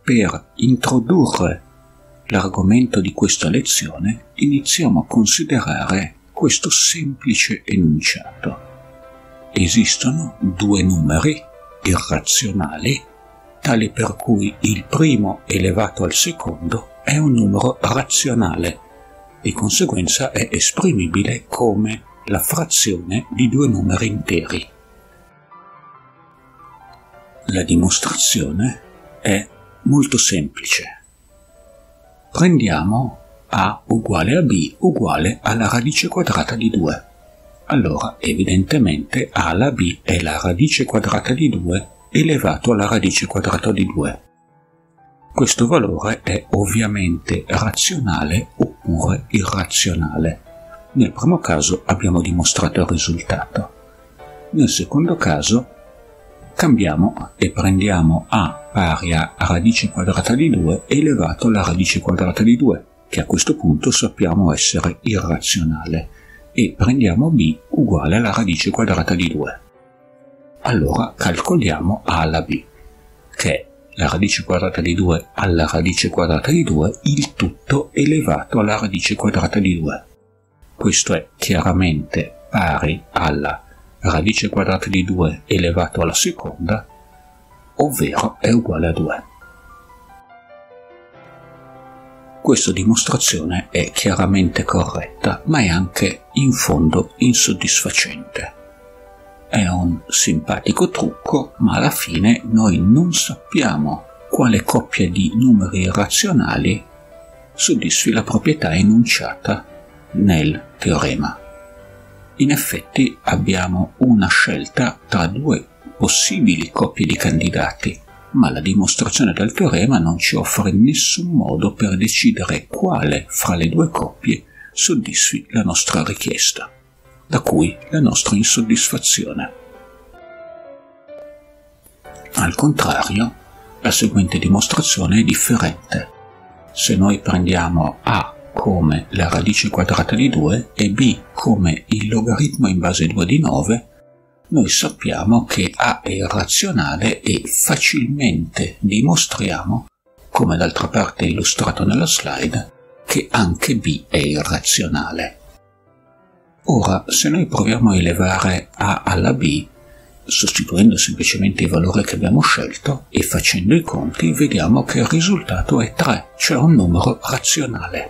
per introdurre l'argomento di questa lezione, iniziamo a considerare questo semplice enunciato. Esistono due numeri irrazionali, tali per cui il primo elevato al secondo è un numero razionale, di conseguenza è esprimibile come la frazione di due numeri interi. La dimostrazione è molto semplice. Prendiamo a uguale a b uguale alla radice quadrata di 2. Allora, evidentemente, a alla b è la radice quadrata di 2 elevato alla radice quadrata di 2. Questo valore è ovviamente razionale oppure irrazionale. Nel primo caso abbiamo dimostrato il risultato. Nel secondo caso cambiamo e prendiamo a pari a radice quadrata di 2 elevato alla radice quadrata di 2, che a questo punto sappiamo essere irrazionale, e prendiamo b uguale alla radice quadrata di 2. Allora calcoliamo a alla b, che è la radice quadrata di 2 alla radice quadrata di 2, il tutto elevato alla radice quadrata di 2. Questo è chiaramente pari alla radice quadrata di 2 elevato alla seconda, ovvero è uguale a 2. Questa dimostrazione è chiaramente corretta, ma è anche in fondo insoddisfacente. È un simpatico trucco, ma alla fine noi non sappiamo quale coppia di numeri irrazionali soddisfi la proprietà enunciata nel teorema. In effetti abbiamo una scelta tra due possibili coppie di candidati, ma la dimostrazione del teorema non ci offre nessun modo per decidere quale fra le due coppie soddisfi la nostra richiesta, da cui la nostra insoddisfazione. Al contrario, la seguente dimostrazione è differente. Se noi prendiamo a come la radice quadrata di 2 e b come il logaritmo in base 2 di 9, noi sappiamo che a è irrazionale e facilmente dimostriamo, come d'altra parte illustrato nella slide, che anche b è irrazionale. Ora, se noi proviamo a elevare a alla b, sostituendo semplicemente i valori che abbiamo scelto e facendo i conti, vediamo che il risultato è 3, cioè un numero razionale.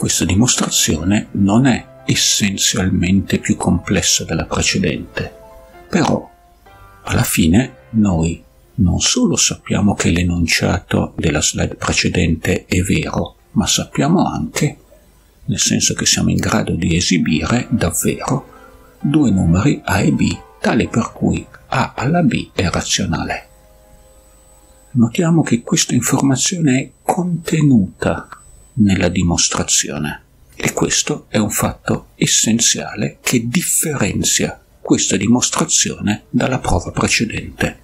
questa dimostrazione non è essenzialmente più complessa della precedente, però alla fine noi non solo sappiamo che l'enunciato della slide precedente è vero, ma sappiamo anche, nel senso che siamo in grado di esibire davvero due numeri A e B, tali per cui A alla B è razionale. Notiamo che questa informazione è contenuta nella dimostrazione e questo è un fatto essenziale che differenzia questa dimostrazione dalla prova precedente.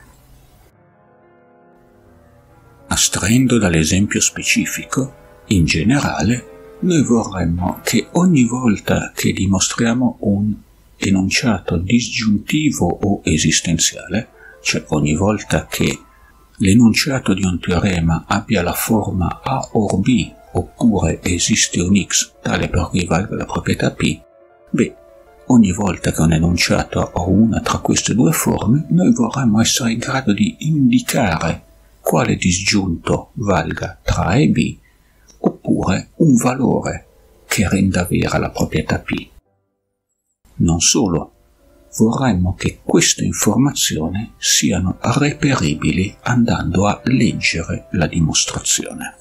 Astraendo dall'esempio specifico, in generale, noi vorremmo che ogni volta che dimostriamo un enunciato disgiuntivo o esistenziale, cioè ogni volta che l'enunciato di un teorema abbia la forma A or B, oppure esiste un X tale per cui valga la proprietà P, ogni volta che un enunciato ha una tra queste due forme, noi vorremmo essere in grado di indicare quale disgiunto valga tra A e B, oppure un valore che renda vera la proprietà P. Non solo, vorremmo che queste informazioni siano reperibili andando a leggere la dimostrazione.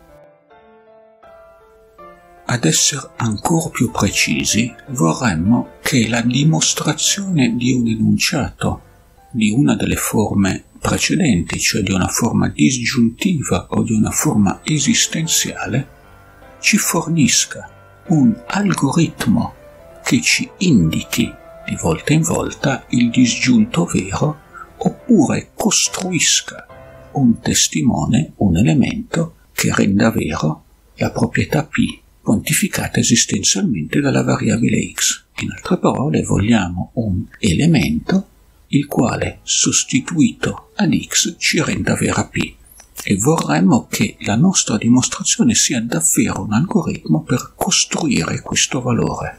Ad essere ancora più precisi, vorremmo che la dimostrazione di un enunciato di una delle forme precedenti, cioè di una forma disgiuntiva o di una forma esistenziale, ci fornisca un algoritmo che ci indichi di volta in volta il disgiunto vero, oppure costruisca un testimone, un elemento che renda vero la proprietà P quantificata esistenzialmente dalla variabile x. In altre parole, vogliamo un elemento il quale, sostituito ad x, ci renda vera P, e vorremmo che la nostra dimostrazione sia davvero un algoritmo per costruire questo valore.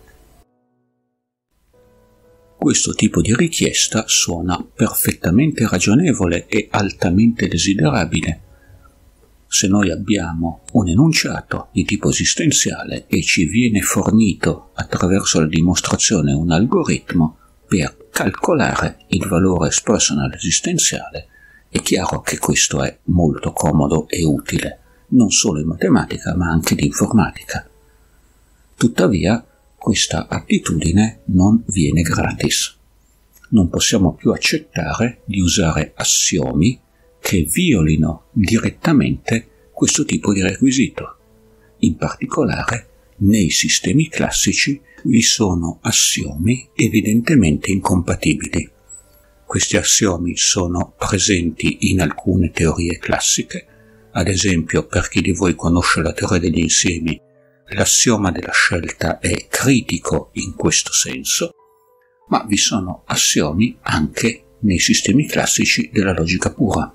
Questo tipo di richiesta suona perfettamente ragionevole e altamente desiderabile. Se noi abbiamo un enunciato di tipo esistenziale e ci viene fornito attraverso la dimostrazione un algoritmo per calcolare il valore espresso nell'esistenziale, è chiaro che questo è molto comodo e utile, non solo in matematica ma anche in informatica. Tuttavia, questa attitudine non viene gratis. Non possiamo più accettare di usare assiomi che violino direttamente questo tipo di requisito. In particolare, nei sistemi classici vi sono assiomi evidentemente incompatibili. Questi assiomi sono presenti in alcune teorie classiche, ad esempio, per chi di voi conosce la teoria degli insiemi, l'assioma della scelta è critico in questo senso, ma vi sono assiomi anche nei sistemi classici della logica pura.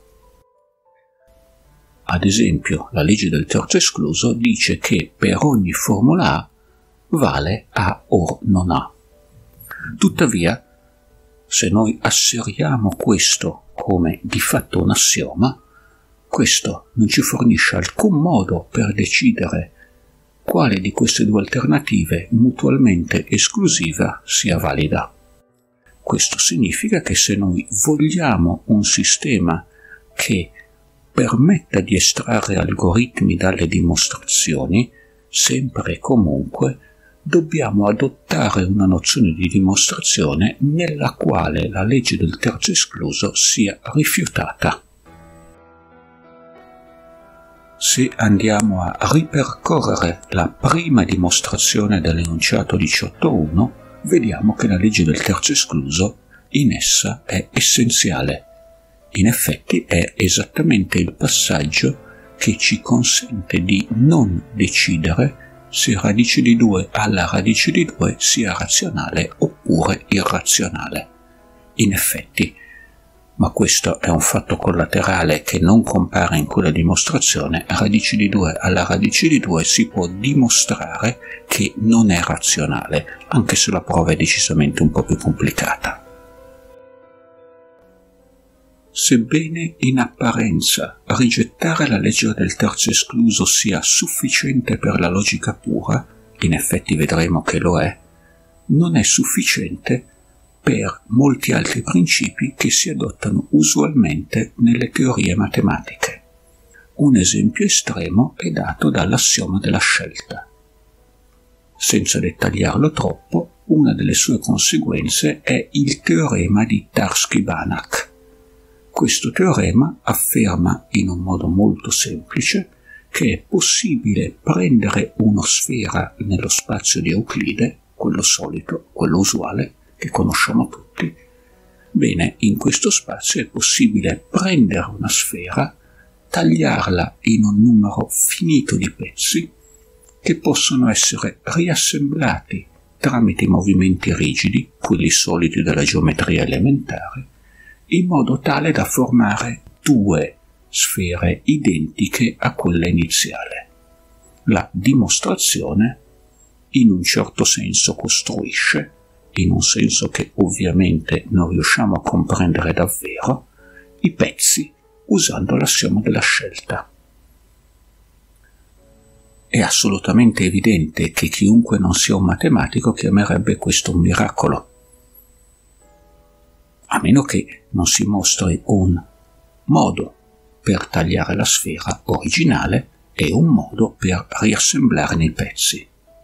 Ad esempio, la legge del terzo escluso dice che per ogni formula A vale A o non A. Tuttavia, se noi asseriamo questo come di fatto un assioma, questo non ci fornisce alcun modo per decidere quale di queste due alternative mutualmente esclusiva sia valida. Questo significa che se noi vogliamo un sistema che permetta di estrarre algoritmi dalle dimostrazioni, sempre e comunque dobbiamo adottare una nozione di dimostrazione nella quale la legge del terzo escluso sia rifiutata. Se andiamo a ripercorrere la prima dimostrazione dell'enunciato 18.1, vediamo che la legge del terzo escluso in essa è essenziale. In effetti è esattamente il passaggio che ci consente di non decidere se radice di 2 alla radice di 2 sia razionale oppure irrazionale. In effetti, ma questo è un fatto collaterale che non compare in quella dimostrazione, radice di 2 alla radice di 2 si può dimostrare che non è razionale, anche se la prova è decisamente un po' più complicata. Sebbene in apparenza rigettare la legge del terzo escluso sia sufficiente per la logica pura, in effetti vedremo che lo è, non è sufficiente per molti altri principi che si adottano usualmente nelle teorie matematiche. Un esempio estremo è dato dall'assioma della scelta. Senza dettagliarlo troppo, una delle sue conseguenze è il teorema di Tarski-Banach. Questo teorema afferma in un modo molto semplice che è possibile prendere una sfera nello spazio di Euclide, quello solito, quello usuale, che conosciamo tutti. Bene, in questo spazio è possibile prendere una sfera, tagliarla in un numero finito di pezzi che possono essere riassemblati tramite movimenti rigidi, quelli soliti della geometria elementare, in modo tale da formare due sfere identiche a quella iniziale. La dimostrazione in un certo senso costruisce, in un senso che ovviamente non riusciamo a comprendere davvero, i pezzi usando l'assioma della scelta. È assolutamente evidente che chiunque non sia un matematico chiamerebbe questo un miracolo, a meno che non si mostri un modo per tagliare la sfera originale e un modo per riassemblarne i pezzi.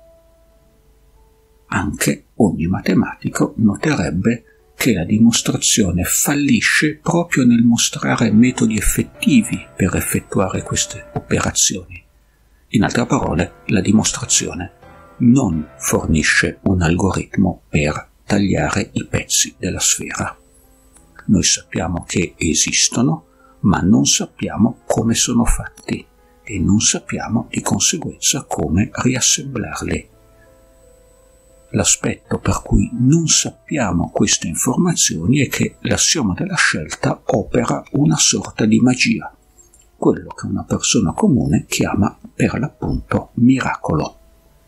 Anche ogni matematico noterebbe che la dimostrazione fallisce proprio nel mostrare metodi effettivi per effettuare queste operazioni. In altre parole, la dimostrazione non fornisce un algoritmo per tagliare i pezzi della sfera. Noi sappiamo che esistono, ma non sappiamo come sono fatti e non sappiamo di conseguenza come riassemblarli. L'aspetto per cui non sappiamo queste informazioni è che l'assioma della scelta opera una sorta di magia, quello che una persona comune chiama per l'appunto miracolo.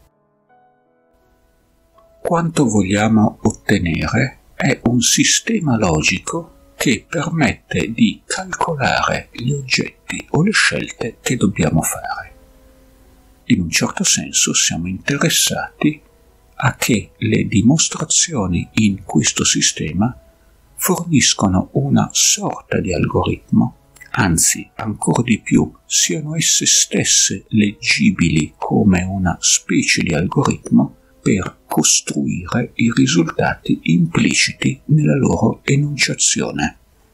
Quanto vogliamo ottenere è un sistema logico che permette di calcolare gli oggetti o le scelte che dobbiamo fare. In un certo senso siamo interessati a che le dimostrazioni in questo sistema forniscono una sorta di algoritmo, anzi ancora di più, siano esse stesse leggibili come una specie di algoritmo per costruire i risultati impliciti nella loro enunciazione.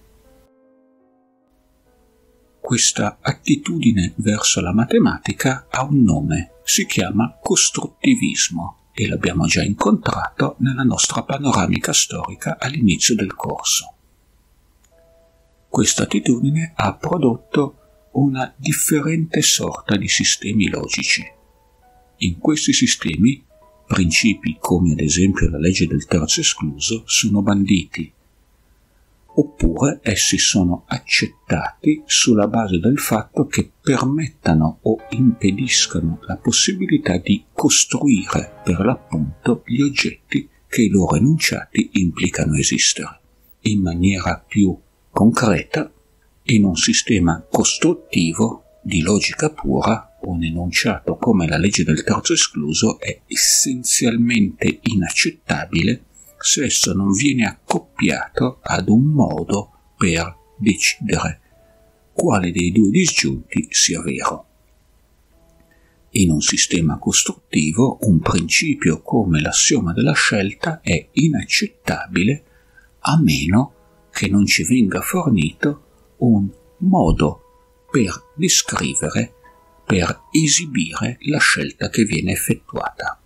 Questa attitudine verso la matematica ha un nome, si chiama costruttivismo, e l'abbiamo già incontrato nella nostra panoramica storica all'inizio del corso. Questa attitudine ha prodotto una differente sorta di sistemi logici. In questi sistemi, principi come ad esempio la legge del terzo escluso sono banditi, oppure essi sono accettati sulla base del fatto che permettano o impediscano la possibilità di costruire per l'appunto gli oggetti che i loro enunciati implicano esistere. In maniera più concreta, in un sistema costruttivo di logica pura, un enunciato come la legge del terzo escluso è essenzialmente inaccettabile se esso non viene accoppiato ad un modo per decidere quale dei due disgiunti sia vero. In un sistema costruttivo, un principio come l'assioma della scelta è inaccettabile a meno che non ci venga fornito un modo per descrivere, per esibire la scelta che viene effettuata.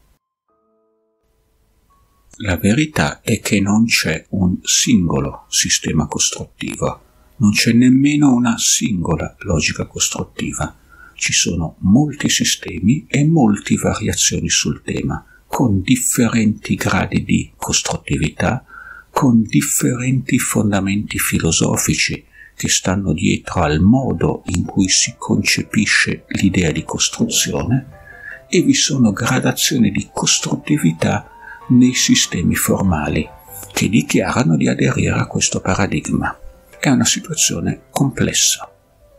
La verità è che non c'è un singolo sistema costruttivo, non c'è nemmeno una singola logica costruttiva. Ci sono molti sistemi e molte variazioni sul tema, con differenti gradi di costruttività, con differenti fondamenti filosofici che stanno dietro al modo in cui si concepisce l'idea di costruzione, e vi sono gradazioni di costruttività nei sistemi formali che dichiarano di aderire a questo paradigma. è una situazione complessa.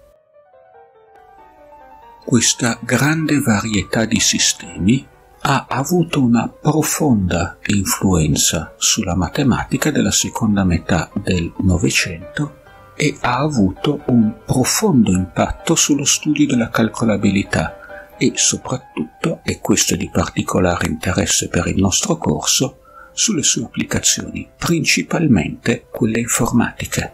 Questa grande varietà di sistemi ha avuto una profonda influenza sulla matematica della seconda metà del Novecento e ha avuto un profondo impatto sullo studio della calcolabilità e soprattutto, e questo è di particolare interesse per il nostro corso, sulle sue applicazioni, principalmente quelle informatiche.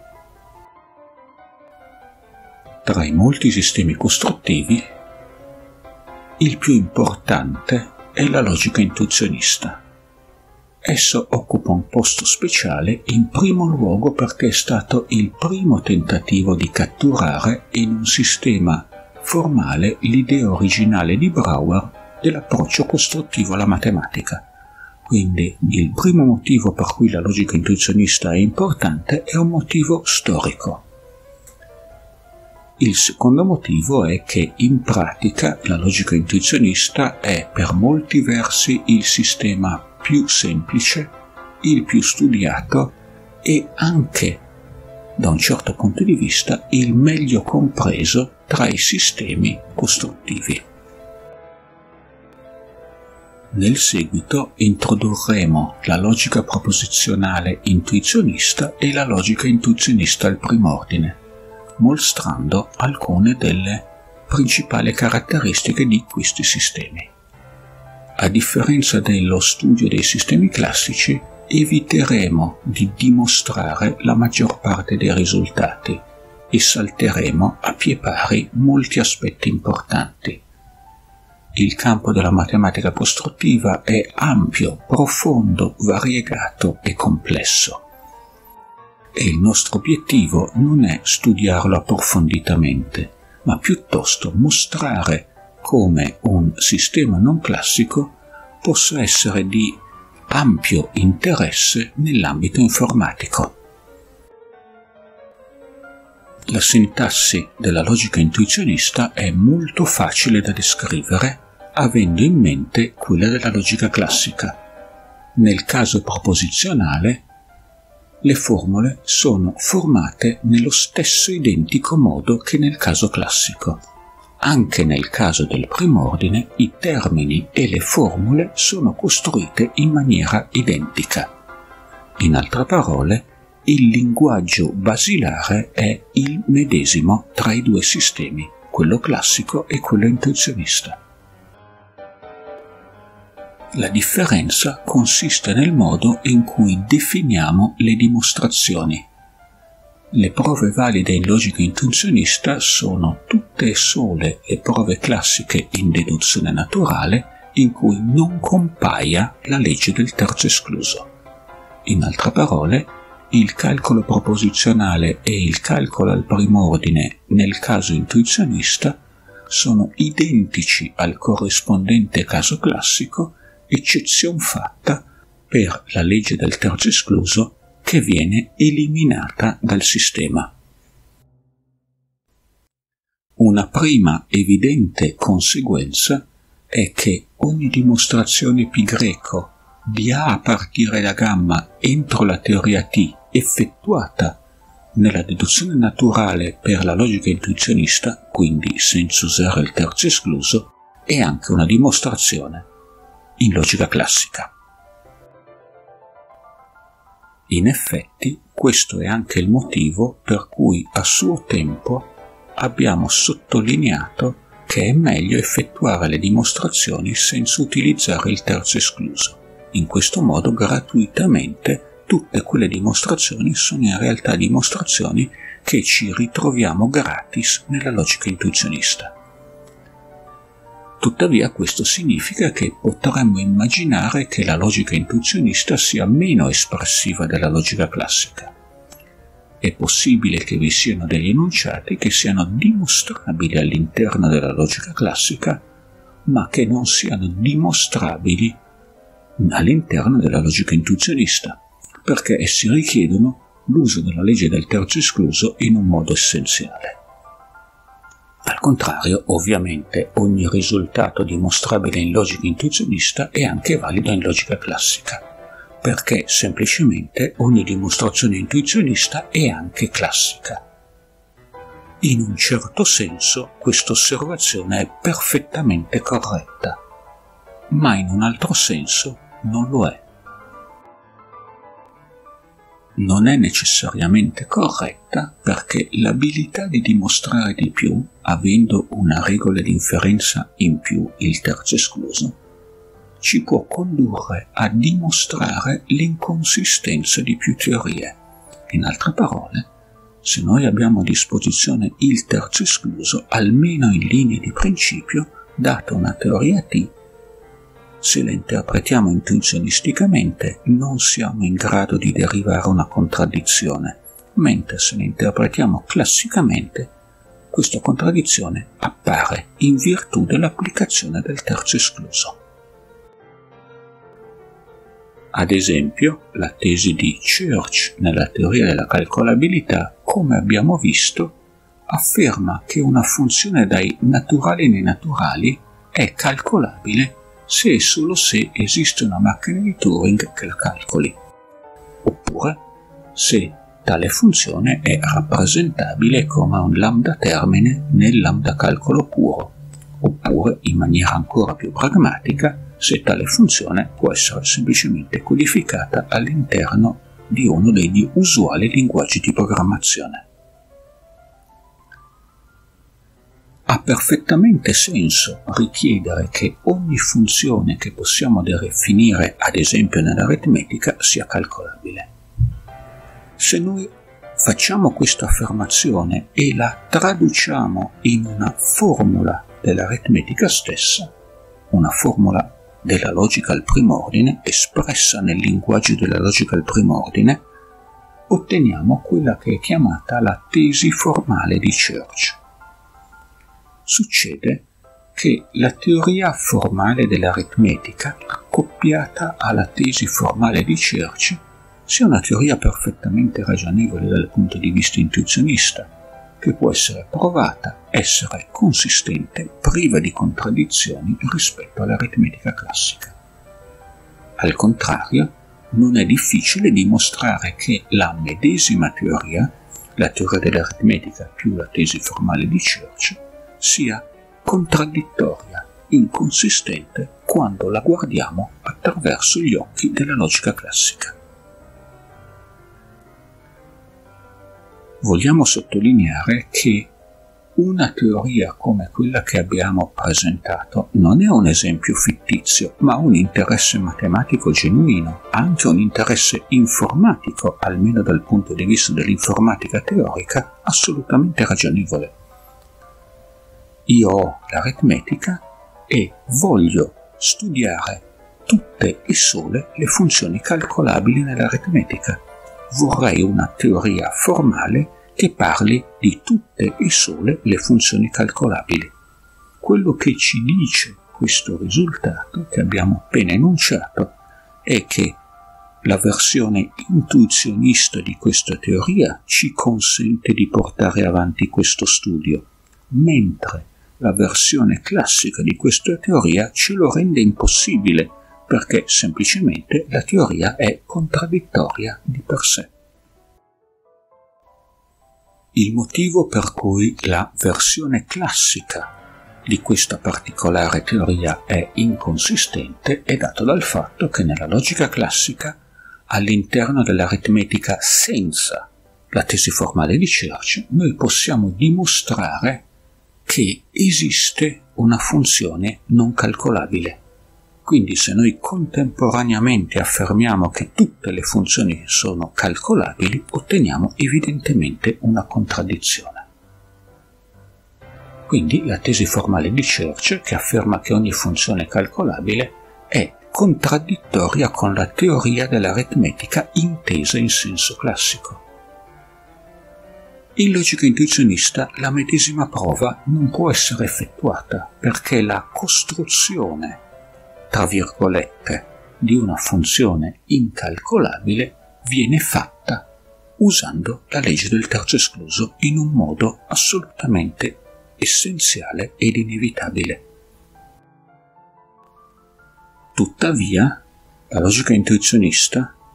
Tra i molti sistemi costruttivi, il più importante è la logica intuizionista. Esso occupa un posto speciale in primo luogo perché è stato il primo tentativo di catturare in un sistema formale l'idea originale di Brouwer dell'approccio costruttivo alla matematica. Quindi il primo motivo per cui la logica intuizionista è importante è un motivo storico. Il secondo motivo è che in pratica la logica intuizionista è per molti versi il sistema più semplice, il più studiato e anche, da un certo punto di vista, il meglio compreso tra i sistemi costruttivi. Nel seguito introdurremo la logica proposizionale intuizionista e la logica intuizionista al primordine, mostrando alcune delle principali caratteristiche di questi sistemi. A differenza dello studio dei sistemi classici, eviteremo di dimostrare la maggior parte dei risultati e salteremo a pie pari molti aspetti importanti. Il campo della matematica costruttiva è ampio, profondo, variegato e complesso. E il nostro obiettivo non è studiarlo approfonditamente, ma piuttosto mostrare come un sistema non classico possa essere di ampio interesse nell'ambito informatico. La sintassi della logica intuizionista è molto facile da descrivere avendo in mente quella della logica classica. Nel caso proposizionale, le formule sono formate nello stesso identico modo che nel caso classico. Anche nel caso del primordine, i termini e le formule sono costruite in maniera identica. In altre parole, il linguaggio basilare è il medesimo tra i due sistemi, quello classico e quello intuizionista. La differenza consiste nel modo in cui definiamo le dimostrazioni. Le prove valide in logica intuizionista sono tutte e sole le prove classiche in deduzione naturale in cui non compaia la legge del terzo escluso. In altre parole, il calcolo proposizionale e il calcolo al primordine nel caso intuizionista sono identici al corrispondente caso classico, eccezion fatta per la legge del terzo escluso che viene eliminata dal sistema. Una prima evidente conseguenza è che ogni dimostrazione π greco di A a partire da gamma entro la teoria T effettuata nella deduzione naturale per la logica intuizionista, quindi senza usare il terzo escluso, è anche una dimostrazione in logica classica. In effetti, questo è anche il motivo per cui a suo tempo abbiamo sottolineato che è meglio effettuare le dimostrazioni senza utilizzare il terzo escluso. In questo modo, gratuitamente, tutte quelle dimostrazioni sono in realtà dimostrazioni che ci ritroviamo gratis nella logica intuizionista. Tuttavia questo significa che potremmo immaginare che la logica intuizionista sia meno espressiva della logica classica. È possibile che vi siano degli enunciati che siano dimostrabili all'interno della logica classica, ma che non siano dimostrabili all'interno della logica intuizionista, perché essi richiedono l'uso della legge del terzo escluso in un modo essenziale. Al contrario, ovviamente, ogni risultato dimostrabile in logica intuizionista è anche valido in logica classica, perché semplicemente ogni dimostrazione intuizionista è anche classica. In un certo senso questa osservazione è perfettamente corretta, ma in un altro senso non lo è. Non è necessariamente corretta perché l'abilità di dimostrare di più, avendo una regola di inferenza in più, il terzo escluso, ci può condurre a dimostrare l'inconsistenza di più teorie. In altre parole, se noi abbiamo a disposizione il terzo escluso, almeno in linea di principio, data una teoria T, se la interpretiamo intuizionisticamente non siamo in grado di derivare una contraddizione, mentre se la interpretiamo classicamente, questa contraddizione appare in virtù dell'applicazione del terzo escluso. Ad esempio, la tesi di Church nella teoria della calcolabilità, come abbiamo visto, afferma che una funzione dai naturali nei naturali è calcolabile se e solo se esiste una macchina di Turing che la calcoli, oppure se tale funzione è rappresentabile come un lambda termine nel lambda calcolo puro, oppure, in maniera ancora più pragmatica, se tale funzione può essere semplicemente codificata all'interno di uno degli usuali linguaggi di programmazione. Ha perfettamente senso richiedere che ogni funzione che possiamo definire, ad esempio nell'aritmetica, sia calcolabile. Se noi facciamo questa affermazione e la traduciamo in una formula dell'aritmetica stessa, una formula della logica al primo ordine, espressa nel linguaggio della logica al primo ordine, otteniamo quella che è chiamata la tesi formale di Church. Succede che la teoria formale dell'aritmetica, accoppiata alla tesi formale di Church, sia una teoria perfettamente ragionevole dal punto di vista intuizionista, che può essere provata, essere consistente, priva di contraddizioni rispetto all'aritmetica classica. Al contrario, non è difficile dimostrare che la medesima teoria, la teoria dell'aritmetica più la tesi formale di Church, sia contraddittoria, inconsistente quando la guardiamo attraverso gli occhi della logica classica. Vogliamo sottolineare che una teoria come quella che abbiamo presentato non è un esempio fittizio, ma un interesse matematico genuino, anche un interesse informatico, almeno dal punto di vista dell'informatica teorica, assolutamente ragionevole. Io ho l'aritmetica e voglio studiare tutte e sole le funzioni calcolabili nell'aritmetica. Vorrei una teoria formale che parli di tutte e sole le funzioni calcolabili. Quello che ci dice questo risultato che abbiamo appena enunciato è che la versione intuizionista di questa teoria ci consente di portare avanti questo studio, mentre la versione classica di questa teoria ce lo rende impossibile, perché semplicemente la teoria è contraddittoria di per sé. Il motivo per cui la versione classica di questa particolare teoria è inconsistente è dato dal fatto che nella logica classica, all'interno dell'aritmetica senza la tesi formale di Church, noi possiamo dimostrare che esiste una funzione non calcolabile. Quindi se noi contemporaneamente affermiamo che tutte le funzioni sono calcolabili, otteniamo evidentemente una contraddizione. Quindi la tesi formale di Church, che afferma che ogni funzione è calcolabile, è contraddittoria con la teoria dell'aritmetica intesa in senso classico. In logica intuizionista la medesima prova non può essere effettuata perché la costruzione, tra virgolette, di una funzione incalcolabile viene fatta usando la legge del terzo escluso in un modo assolutamente essenziale ed inevitabile. Tuttavia, la logica intuizionista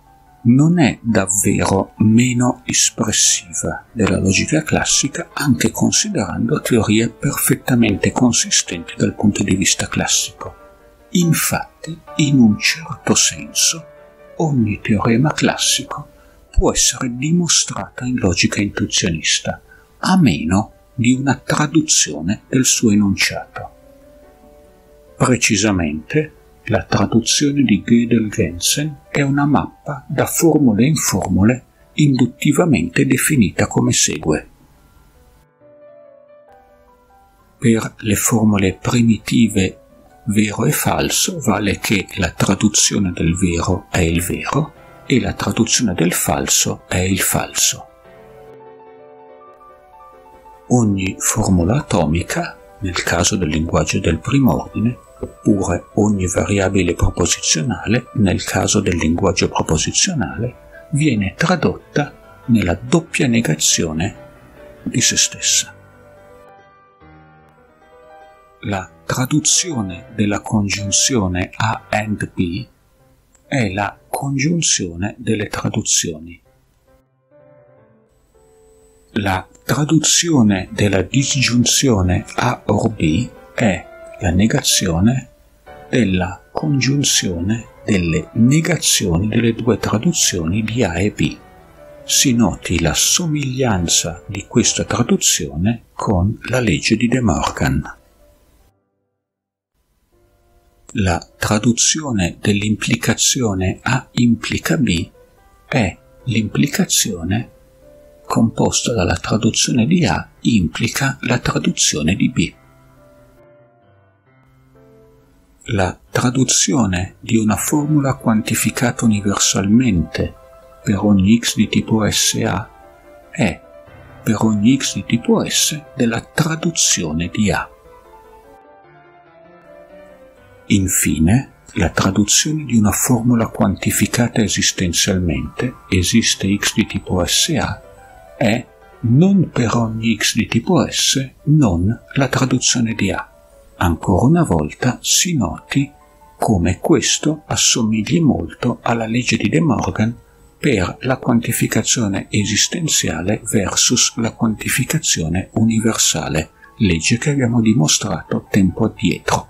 non è davvero meno espressiva della logica classica, anche considerando teorie perfettamente consistenti dal punto di vista classico. Infatti, in un certo senso, ogni teorema classico può essere dimostrata in logica intuzionista, a meno di una traduzione del suo enunciato. Precisamente, la traduzione di Gödel-Gensen è una mappa da formule in formule induttivamente definita come segue. Per le formule primitive vero e falso vale che la traduzione del vero è il vero e la traduzione del falso è il falso. Ogni formula atomica, nel caso del linguaggio del primordine, oppure ogni variabile proposizionale, nel caso del linguaggio proposizionale, viene tradotta nella doppia negazione di se stessa. La traduzione della congiunzione A and B è la congiunzione delle traduzioni. La traduzione della disgiunzione A or B è la negazione della congiunzione delle negazioni delle due traduzioni di A e B. Si noti la somiglianza di questa traduzione con la legge di De Morgan. La traduzione dell'implicazione A implica B è l'implicazione composta dalla traduzione di A implica la traduzione di B. La traduzione di una formula quantificata universalmente per ogni x di tipo SA è, per ogni x di tipo S, della traduzione di A. Infine, la traduzione di una formula quantificata esistenzialmente, esiste x di tipo SA, è, non per ogni x di tipo S, non la traduzione di A. Ancora una volta si noti come questo assomigli molto alla legge di De Morgan per la quantificazione esistenziale versus la quantificazione universale, legge che abbiamo dimostrato tempo addietro.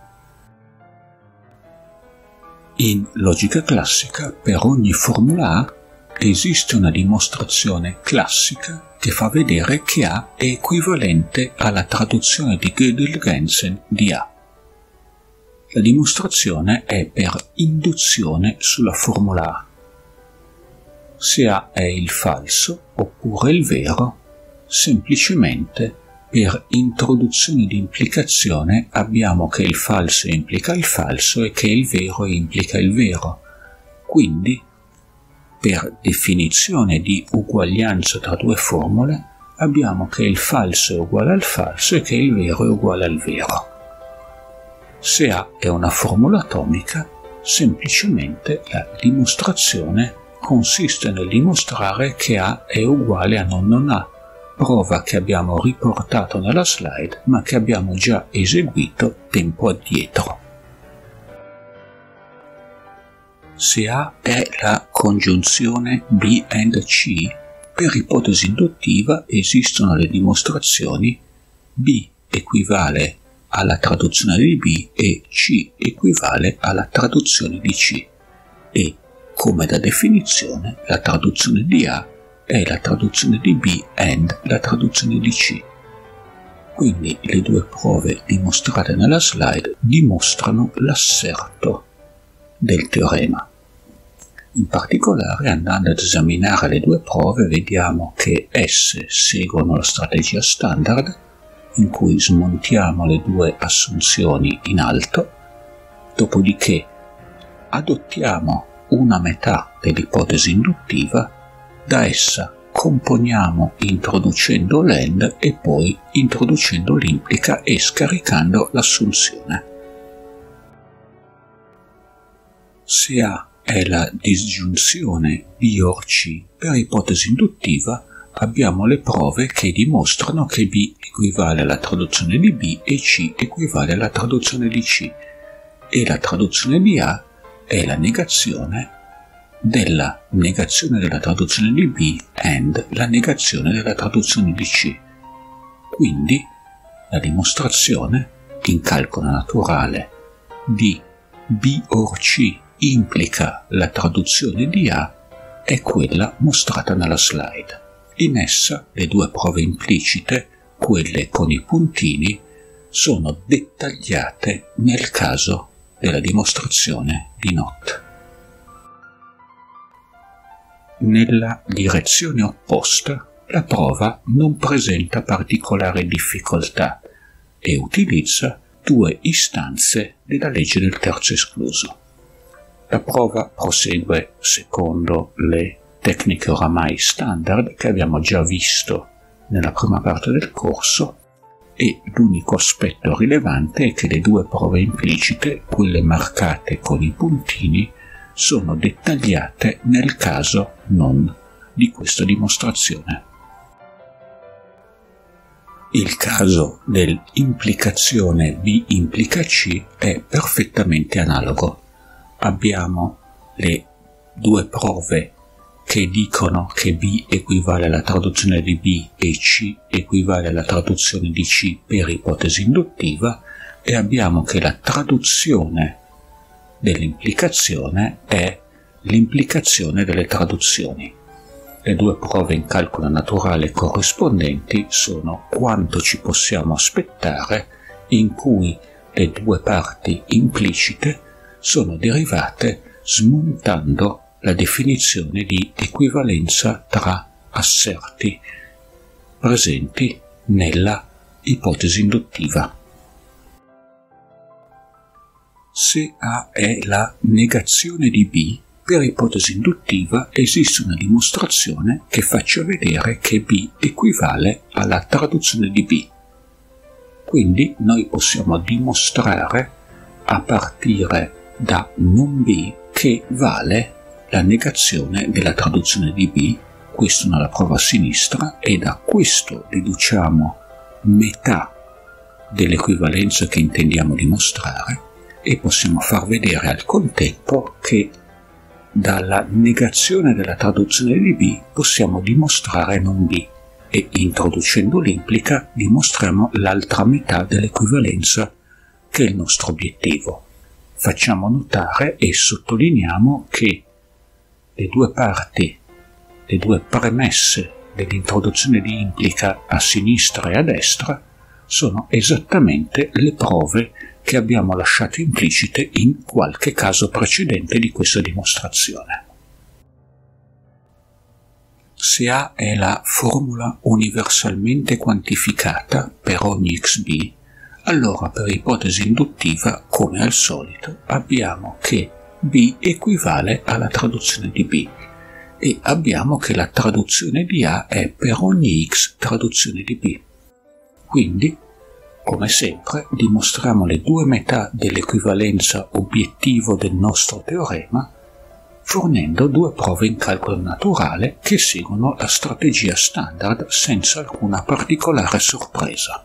In logica classica, per ogni formula A esiste una dimostrazione classica che fa vedere che A è equivalente alla traduzione di Gödel-Gensen di A. La dimostrazione è per induzione sulla formula A. Se A è il falso oppure il vero, semplicemente per introduzione di implicazione abbiamo che il falso implica il falso e che il vero implica il vero. Quindi, per definizione di uguaglianza tra due formule, abbiamo che il falso è uguale al falso e che il vero è uguale al vero. Se A è una formula atomica, semplicemente la dimostrazione consiste nel dimostrare che A è uguale a non A, prova che abbiamo riportato nella slide ma che abbiamo già eseguito tempo addietro. Se A è la congiunzione B and C, per ipotesi induttiva esistono le dimostrazioni B equivale alla traduzione di B e C equivale alla traduzione di C e, come da definizione, la traduzione di A è la traduzione di B and la traduzione di C. Quindi le due prove dimostrate nella slide dimostrano l'asserto del teorema. In particolare, andando ad esaminare le due prove, vediamo che esse seguono la strategia standard, in cui smontiamo le due assunzioni in alto, dopodiché adottiamo una metà dell'ipotesi induttiva, da essa componiamo introducendo l'AND e poi introducendo l'implica e scaricando l'assunzione. Se A è la disgiunzione B or C per ipotesi induttiva, abbiamo le prove che dimostrano che B equivale alla traduzione di B e C equivale alla traduzione di C, e la traduzione di A è la negazione della negazione della traduzione di B and la negazione della traduzione di C. Quindi la dimostrazione in calcolo naturale di B or C implica la traduzione di A è quella mostrata nella slide. In essa le due prove implicite, quelle con i puntini, sono dettagliate nel caso della dimostrazione di NOT. Nella direzione opposta, la prova non presenta particolare difficoltà e utilizza due istanze della legge del terzo escluso. La prova prosegue secondo le tecniche oramai standard che abbiamo già visto nella prima parte del corso e l'unico aspetto rilevante è che le due prove implicite, quelle marcate con i puntini, sono dettagliate nel caso non di questa dimostrazione. Il caso dell'implicazione B implica C è perfettamente analogo. Abbiamo le due prove che dicono che B equivale alla traduzione di B e C equivale alla traduzione di C per ipotesi induttiva e abbiamo che la traduzione dell'implicazione è l'implicazione delle traduzioni. Le due prove in calcolo naturale corrispondenti sono quanto ci possiamo aspettare in cui le due parti implicite sono derivate smontando la definizione di equivalenza tra asserti presenti nella ipotesi induttiva. Se A è la negazione di B, per ipotesi induttiva esiste una dimostrazione che faccia vedere che B equivale alla traduzione di B. Quindi noi possiamo dimostrare a partire da non B che vale la negazione della traduzione di B, questa nella prova a sinistra, e da questo deduciamo metà dell'equivalenza che intendiamo dimostrare e possiamo far vedere al contempo che dalla negazione della traduzione di B possiamo dimostrare non B e introducendo l'implica dimostriamo l'altra metà dell'equivalenza che è il nostro obiettivo. Facciamo notare e sottolineiamo che le due parti, le due premesse dell'introduzione di implica a sinistra e a destra sono esattamente le prove che abbiamo lasciato implicite in qualche caso precedente di questa dimostrazione. Se A è la formula universalmente quantificata per ogni xb, allora per ipotesi induttiva, come al solito, abbiamo che B equivale alla traduzione di B e abbiamo che la traduzione di A è per ogni x traduzione di B. Quindi, come sempre, dimostriamo le due metà dell'equivalenza obiettivo del nostro teorema fornendo due prove in calcolo naturale che seguono la strategia standard senza alcuna particolare sorpresa.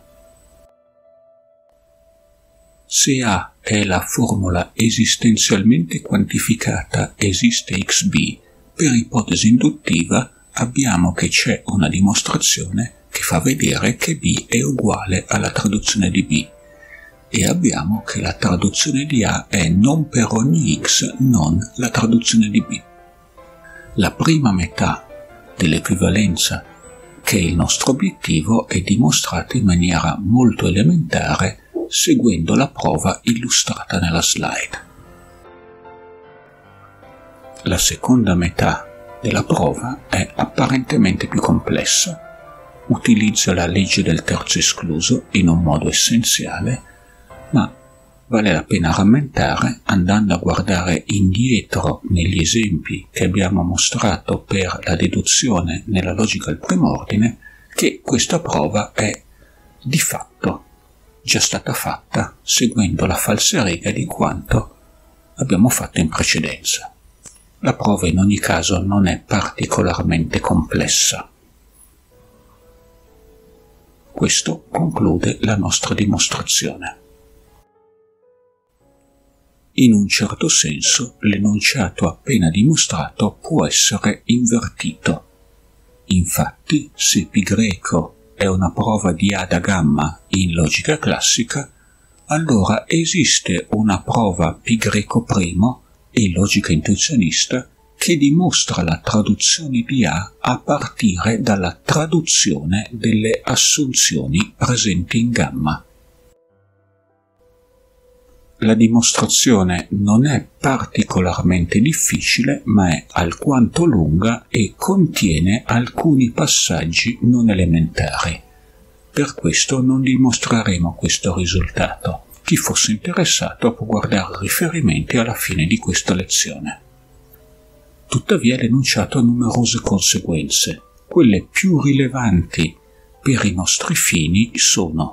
Se A è la formula esistenzialmente quantificata esiste xb, per ipotesi induttiva abbiamo che c'è una dimostrazione che fa vedere che B è uguale alla traduzione di B e abbiamo che la traduzione di A è non per ogni x non la traduzione di B. La prima metà dell'equivalenza, che è il nostro obiettivo, è dimostrata in maniera molto elementare seguendo la prova illustrata nella slide. La seconda metà della prova è apparentemente più complessa, utilizza la legge del terzo escluso in un modo essenziale, ma vale la pena rammentare, andando a guardare indietro negli esempi che abbiamo mostrato per la deduzione nella logica al prim'ordine, che questa prova è di fatto già stata fatta seguendo la falsariga di quanto abbiamo fatto in precedenza. La prova in ogni caso non è particolarmente complessa. Questo conclude la nostra dimostrazione. In un certo senso, l'enunciato appena dimostrato può essere invertito. Infatti, se π greco è una prova di A da gamma in logica classica, allora esiste una prova π greco primo in logica intuizionista che dimostra la traduzione di A a partire dalla traduzione delle assunzioni presenti in gamma. La dimostrazione non è particolarmente difficile, ma è alquanto lunga e contiene alcuni passaggi non elementari. Per questo non dimostreremo questo risultato. Chi fosse interessato può guardare riferimenti alla fine di questa lezione. Tuttavia l'enunciato ha numerose conseguenze. Quelle più rilevanti per i nostri fini sono: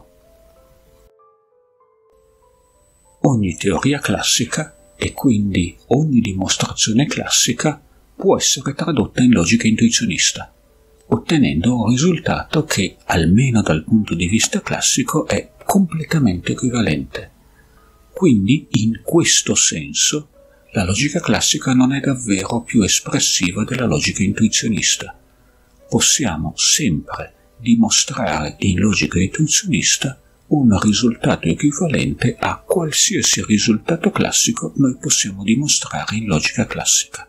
ogni teoria classica, e quindi ogni dimostrazione classica, può essere tradotta in logica intuizionista, ottenendo un risultato che, almeno dal punto di vista classico, è completamente equivalente. Quindi, in questo senso, la logica classica non è davvero più espressiva della logica intuizionista. Possiamo sempre dimostrare in logica intuizionista un risultato equivalente a qualsiasi risultato classico noi possiamo dimostrare in logica classica.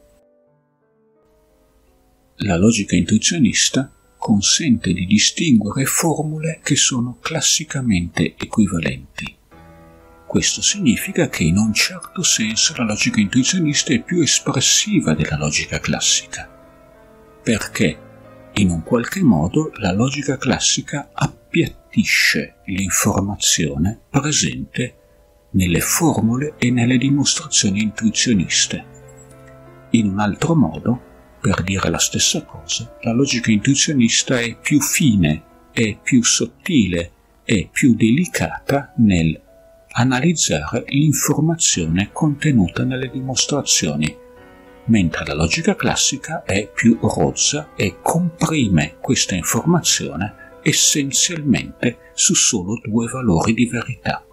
La logica intuizionista consente di distinguere formule che sono classicamente equivalenti. Questo significa che in un certo senso la logica intuizionista è più espressiva della logica classica, perché in un qualche modo la logica classica appiattisce l'informazione presente nelle formule e nelle dimostrazioni intuizioniste. In un altro modo, per dire la stessa cosa, la logica intuizionista è più fine, è più sottile, è più delicata nel analizzare l'informazione contenuta nelle dimostrazioni, mentre la logica classica è più rozza e comprime questa informazione essenzialmente su solo due valori di verità.